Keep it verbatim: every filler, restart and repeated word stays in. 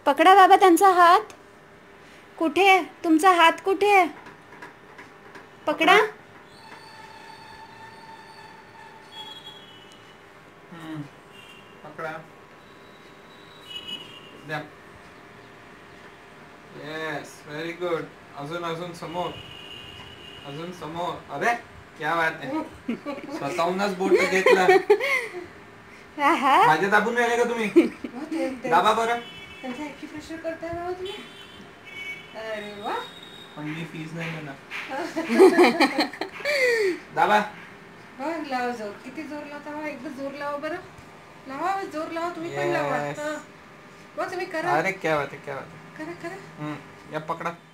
पकडा बाबा त्यांचा हात. कुठे आहे तुमचा हात? कुठे आहे? पकडा. हम्म पकडा. द्या. Yes very good. अजून अजून समोर. अजून समोर. अरे क्या बात आहे. स्वतःहूनच बोट घेतला. माझे दाबून राहिले का तुम्ही? दाबा बरं. त्यांचा ॲक्युप्रेशर करताय ना तुम्ही. अरे वा. पण मी फीज नाही घेणार. दाबा. हो लावा जोर. किती जोर लावता? एकदा जोर लावा बरं. लावा जोर लावा. तुम्ही पण लावा. Yes. वा तुम्ही करा. अरे क्या बात है क्या बात है. करा करा. हम्म या पकडा.